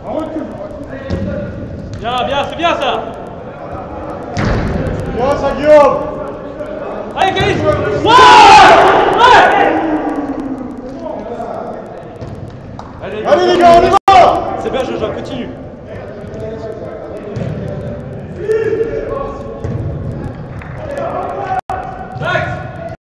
Bien, bien, c'est bien ça. Bien ça, Guillaume. Allez, Calice. Ouais. Allez les gars, on y va. C'est bien, Jojo, continue.